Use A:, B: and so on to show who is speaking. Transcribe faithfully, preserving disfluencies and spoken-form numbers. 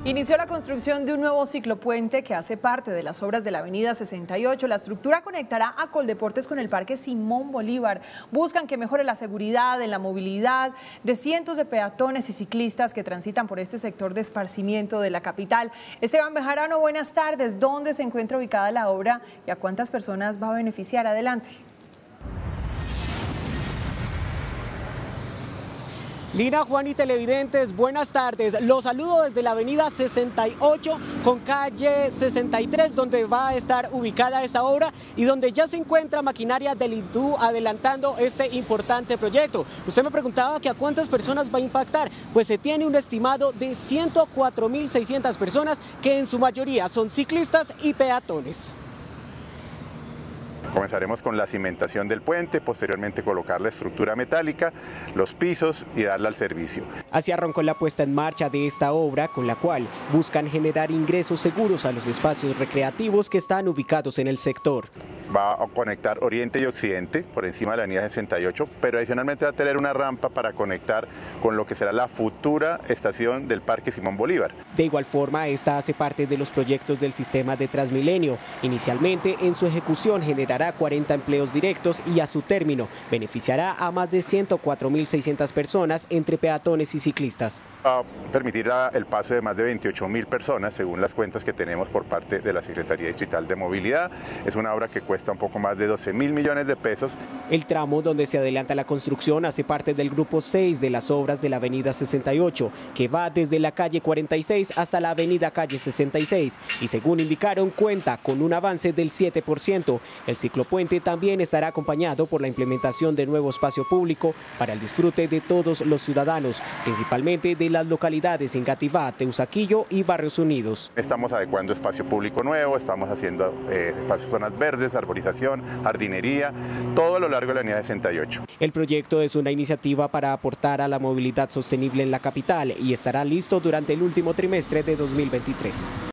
A: Inició la construcción de un nuevo ciclopuente que hace parte de las obras de la avenida sesenta y ocho. La estructura conectará a Coldeportes con el Parque Simón Bolívar. Buscan que mejore la seguridad en la movilidad de cientos de peatones y ciclistas que transitan por este sector de esparcimiento de la capital. Esteban Bejarano, buenas tardes. ¿Dónde se encuentra ubicada la obra y a cuántas personas va a beneficiar? Adelante.
B: Lina, Juan y televidentes, buenas tardes. Los saludo desde la avenida sesenta y ocho con calle sesenta y tres, donde va a estar ubicada esta obra y donde ya se encuentra maquinaria del INDU adelantando este importante proyecto. Usted me preguntaba que a cuántas personas va a impactar. Pues se tiene un estimado de ciento cuatro mil seiscientas personas, que en su mayoría son ciclistas y peatones.
C: Comenzaremos con la cimentación del puente, posteriormente colocar la estructura metálica, los pisos y darla al servicio.
B: Así arrancó la puesta en marcha de esta obra, con la cual buscan generar ingresos seguros a los espacios recreativos que están ubicados en el sector.
C: Va a conectar oriente y occidente por encima de la avenida sesenta y ocho, pero adicionalmente va a tener una rampa para conectar con lo que será la futura estación del Parque Simón Bolívar.
B: De igual forma, esta hace parte de los proyectos del sistema de Transmilenio. Inicialmente, en su ejecución generará cuarenta empleos directos y a su término beneficiará a más de ciento cuatro mil seiscientas personas entre peatones y ciclistas.
C: Va a permitir el paso de más de veintiocho mil personas, según las cuentas que tenemos por parte de la Secretaría Distrital de Movilidad. Es una obra que cuesta un poco más de doce mil millones de pesos.
B: El tramo donde se adelanta la construcción hace parte del grupo seis de las obras de la avenida sesenta y ocho, que va desde la calle cuarenta y seis hasta la avenida calle sesenta y seis, y según indicaron cuenta con un avance del siete por ciento. El ciclopuente también estará acompañado por la implementación de nuevo espacio público para el disfrute de todos los ciudadanos, principalmente de las localidades Engativá, Teusaquillo y Barrios Unidos.
C: Estamos adecuando espacio público nuevo, estamos haciendo eh, espacios, zonas verdes, arborización, jardinería, todo a lo largo de la avenida sesenta y ocho.
B: El proyecto es una iniciativa para aportar a la movilidad sostenible en la capital y estará listo durante el último trimestre de dos mil veintitrés.